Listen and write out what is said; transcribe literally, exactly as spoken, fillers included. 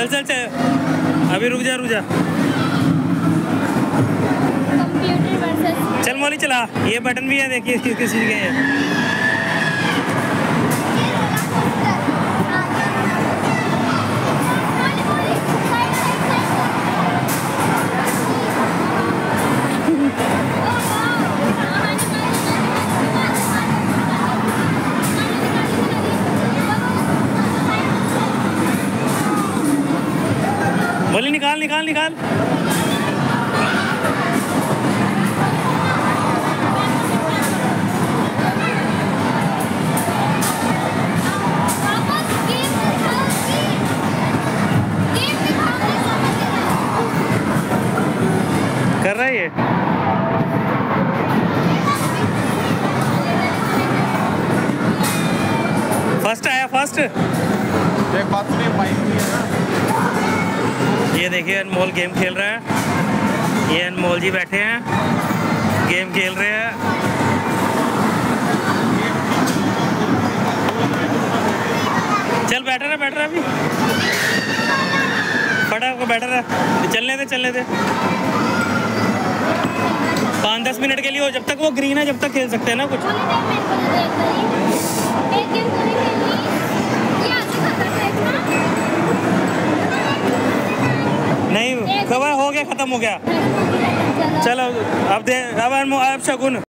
चल चल चल, अभी रुक जा रुक जा। Computer versus. चल मौली चला, ये बटन भी है देखिए किस किस चीज़ के हैं। बोली निकाल निकाल निकाल। कर रहा है ये। फर्स्ट आया फर्स्ट। एक बात सुनिए, बाइक भी है ना। ये देखिए अनमोल गेम खेल रहा है। ये अनमोल जी बैठे हैं, गेम खेल रहे हैं। चल बैठा रहा बैठा रहा अभी, फटा होकर बैठा रहा। चलने दे चलने दे, पाँच दस मिनट के लिए हो, जब तक वो ग्रीन है जब तक खेल सकते हैं ना कुछ। नहीं कवर हो गया, खत्म हो गया। चलो अब दे अब अब शगुन।